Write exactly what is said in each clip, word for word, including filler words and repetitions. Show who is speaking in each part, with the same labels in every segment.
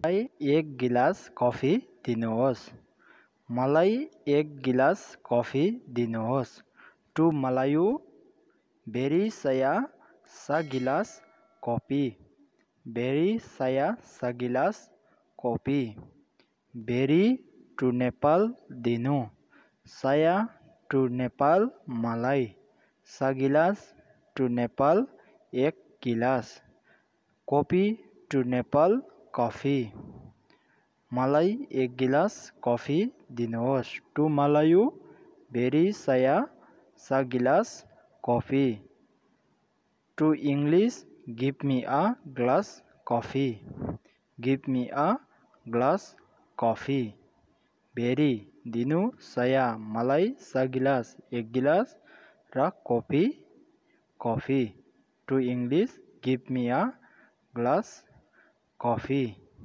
Speaker 1: मलाई एक गिलास कफी दिनुहोस्। मलाई एक गिलास कफी दिनुहोस्। टु मलायु भेरी saya segilas kopi। भेरी saya segilas kopi। भेरी टु नेपाल दिनु। saya टु नेपाल मलाई। segilas टु नेपाल एक गिलास। कोपी टु नेपाल कफी। मलाई एक गिलास कफी दिनुहोस्। टु मलायु भेरी saya segilas coffee। To English give me a glass coffee. Give me a glass coffee. भेरी दिनु, saya मलाई, segilas एक गिलास र कोपी coffee. To English give me a glass coffee.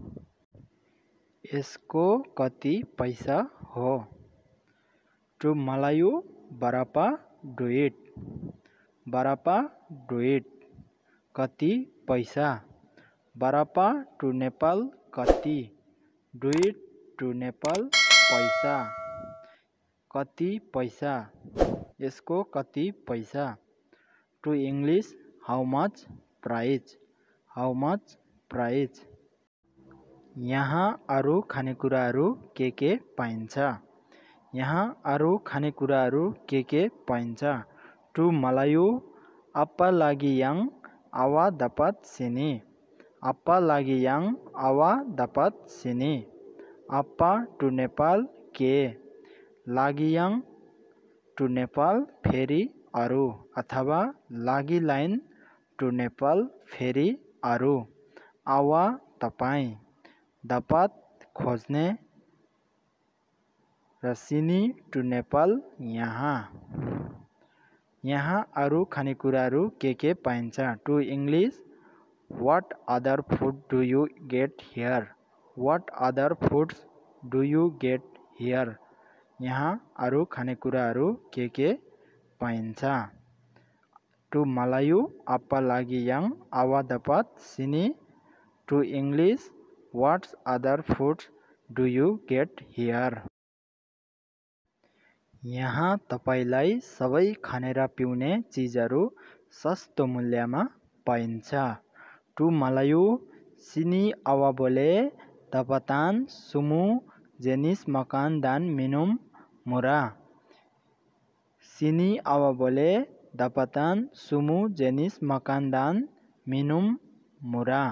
Speaker 1: यसको कति पैसा हो? टु मलायु बरापा डुइट। बरापा डुइट कति पैसा। बरापा टु नेपाल कति। डुइट टु नेपाल पैसा। कति पैसा। यसको कति पैसा। To English how much price. How much price. यहाँ अरू खानेकुराहरू के के पाइन्छ? यहाँ अरू खानेकुराहरू के के पाइन्छ? टु मलायु apa lagi yang awak dapat sini? Apa lagi yang awak dapat sini? Apa to Nepal के। लागि yang टु नेपाल फेरि अरू अथवा लागि लाइन टु नेपाल फेरि अरू। आवा तपाईँ। दापात खोज्ने र सिनी टु नेपाल यहाँ। यहाँ अरू खानेकुराहरू के के पाइन्छ? To English what other food do you get here? What other foods do you get here? यहाँ अरू खानेकुराहरू के के पाइन्छ? टु मलायु apa lagi yang awak dapat sini? To English what other foods do you get here? यहाँ तपाईलाई सबै खाने र पिउने चिजहरू सस्तो मूल्यमा पाइन्छ। टु मलायु sini awak boleh dapatkan semua jenis makan dan minum murah। Sini awak boleh dapatkan semua jenis makan dan minum murah।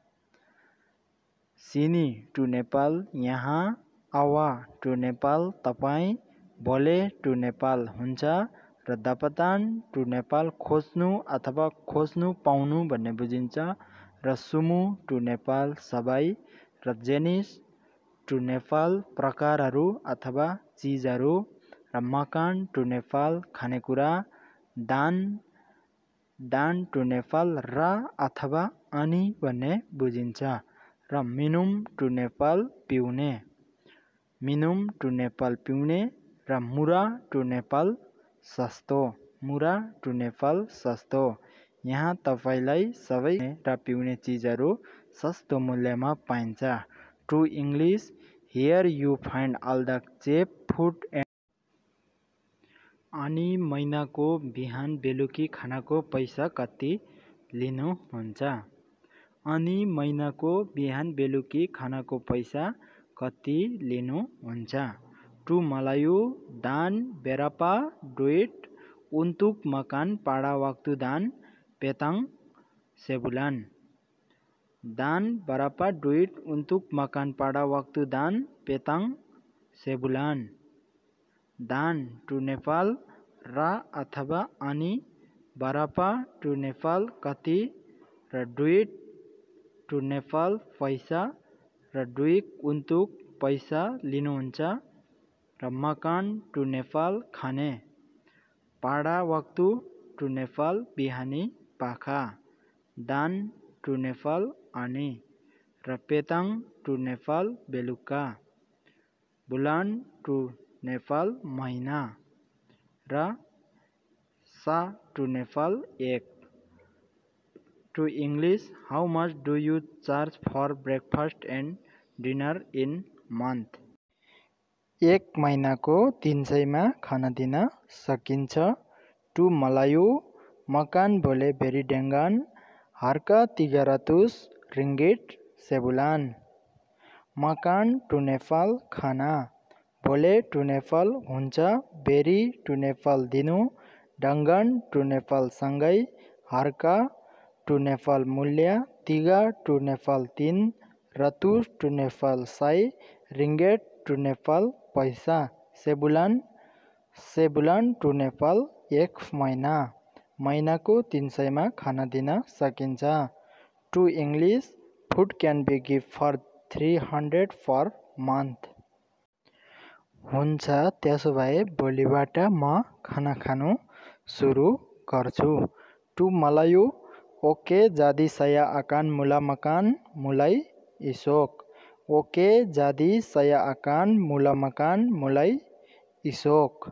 Speaker 1: सिनी टु नेपाल यहाँ। आवा टु नेपाल तपाईँ। बोले टु नेपाल हुन्छ र दापतान टु नेपाल खोज्नु अथवा खोज्नु पाउनु भन्ने बुझिन्छ र सुमु टु नेपाल सबै र जेनिस टु नेपाल प्रकारहरू अथवा चिजहरू र मकान टु नेपाल खानेकुरा। दान दान टु नेपाल र अथवा अनि भन्ने बुझिन्छ र मिनुम टु नेपाल पिउने। मिनुम टु नेपाल पिउने र मुरा टु नेपाल सस्तो। मुरा टु नेपाल सस्तो। यहाँ तपाईलाई सबै र पिउने चिजहरू सस्तो मूल्यमा पाइन्छ। To English here you find all the cheap food and. अनि महिनाको बिहान बेलुकी खानाको पैसा कति लिनुहुन्छ? अनि महिनाको बिहान बेलुकी खानाको पैसा कति लिनुहुन्छ? टु मलायु dan berapa duit untuk makan pada waktu dan petang sebulan? Dan berapa duit untuk makan pada waktu dan petang sebulan? Dan to Nepal र अथवा अनि berapa टु नेपाल कति र duit टु नेपाल पैसा र duit untuk पैसा लिनुहुन्छ र makan टु नेपाल खाने। pada waktu टु नेपाल बिहानी पाखा। dan टु नेपाल अनि र petang टु नेपाल बेलुका। bulan टु नेपाल महिना र sa टु नेपाल एक। To English how much do you charge for breakfast and dinner in month. एक महिनाको तीन सयमा खाना दिन सकिन्छ। टु मलायु मकान बोले बेरी डेङ्गान harga tiga ratus ringgit sebulan। मकान टु नेपाल खाना बोले टु नेपाल हुन्छ बेरी टु नेपाल दिनु डङ्गन टु नेपाल सँगै harga टु नेपाल मूल्य tiga टु नेपाल तीन ratus टु नेपाल सय ringgit टु नेपाल पैसा sebulan sebulan टु नेपाल एक महिना महिनाको तीन सयमा खाना दिन सकिन्छ। To English food can be give for three hundred per month. हुन्छ त्यसो भए भोलिबाट म खाना खानु सुरु गर्छु। टु मलायु okay jadi saya akan mula makan mulai esok। Okay jadi saya akan mula makan mulai esok।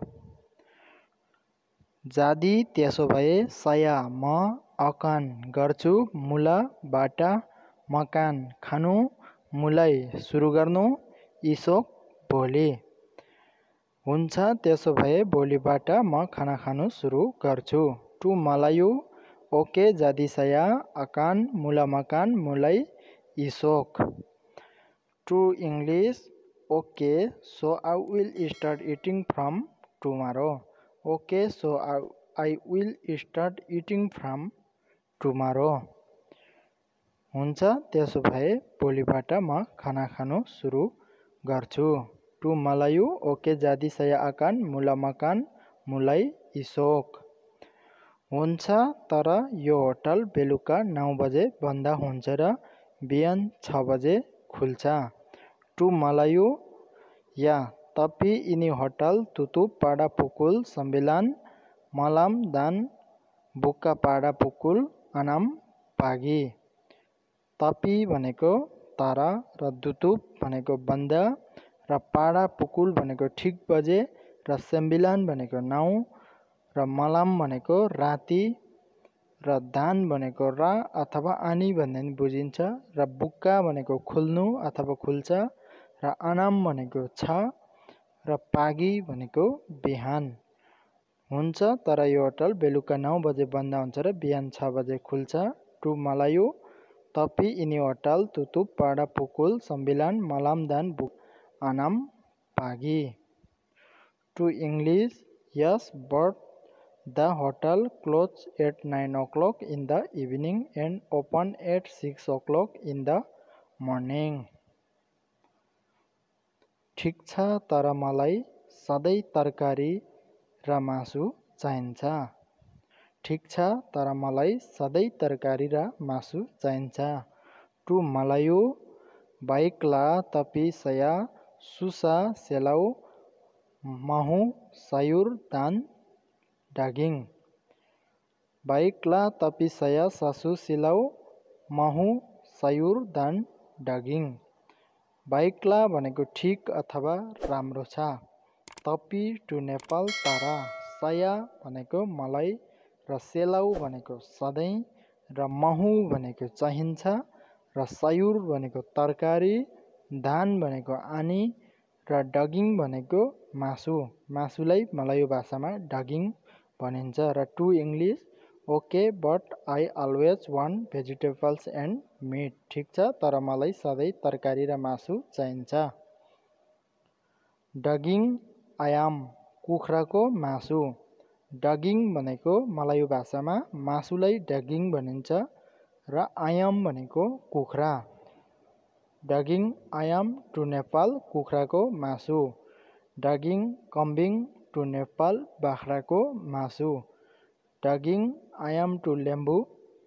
Speaker 1: jadi त्यसो भए saya म akan गर्छु मुला बाट मकान खानु मुलाई सुरु गर्नु esok भोलि। हुन्छ त्यसो भए भोलिबाट म खाना खानु सुरु गर्छु। टु मलायु okay jadi saya akan mula makan mulai esok। To English okay so I will start eating from tomorrow। Okay so I, I will start eating from tomorrow। हुन्छ त्यसो भए भोलिबाट म खाना खानु सुरु गर्छु। टु मलायु okay jadi saya akan mula makan mulai esok। हुन्छ तर यो होटल बेलुका नौ बजे बन्द हुन्छ र बिहान छ बजे खुल्छ। टु मलायु या tapi ini hotel tutup pada pukul sembilan malam dan buka pada pukul enam pagi। tapi भनेको तर र tutup भनेको बन्द र pada pukul भनेको ठिक बजे र sembilan भनेको नौ र malam भनेको राति र दान भनेको रा अथवा आनी भन्ने बुझिन्छ र बुक्का भनेको खुल्नु अथवा खुल्छ र अनाम भनेको छ र पागी भनेको बिहान। हुन्छ तर यो होटल बेलुका नौ बजे बन्द हुन्छ र बिहान छ बजे खुल्छ। टु मलायु tapi ini hotel tutup pada pukul sembilan malam dan buka enam pagi। To English yes but the hotel closes at nine o'clock in the evening and open at six o'clock in the morning। ठिक छ तर मलाई सधैँ तरकारी र मासु चाहिन्छ। ठिक छ तर मलाई सधैँ तरकारी र मासु चाहिन्छ। टु मलायु baiklah tapi saya susah selalu mau sayur dan daging। baiklah tapi saya susah selalu mau sayur dan daging। baiklah भनेको ठिक अथवा राम्रो छ। tapi टु नेपाल तर saya भनेको मलाई र सेलाउ भनेको सधैँ र महु भनेको चाहिन्छ र सयुर भनेको तरकारी धान भनेको आनी र डगिङ भनेको मासु। मासुलाई मलायु भाषामा डगिङ भनिन्छ। र to English okay but I always want vegetables and meat. ठिक छ तर मलाई सधैँ तरकारी र मासु चाहिन्छ। डगिङ आयाम कुखुराको मासु। डगिङ भनेको मलायु भाषामा मासुलाई डगिङ भनिन्छ र आयाम भनेको कुखुरा। डगिङ आयाम टु नेपाल कुखुराको मासु। डगिङ कम्बिङ टु नेपाल बाख्राको मासु। डगिङ आयाम टु लेम्बु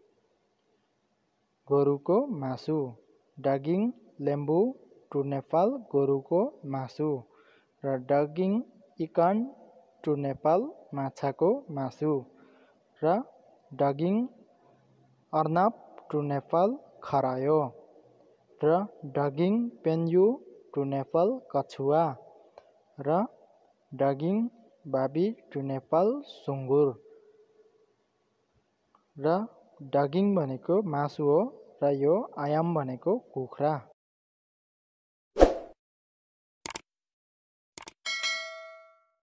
Speaker 1: गोरुको मासु। डगिङ लेम्बु टु नेपाल गोरुको मासु र डगिङ इकान टु नेपाल माछाको मासु र डगिङ अर्नाब टु नेपाल खरायो र डगिङ पेन्यु टु नेपाल कछुवा र डगिङ बाबी टु नेपाल सुँगुर र डगिङ भनेको मासु हो र यो आयाम भनेको कुखुरा।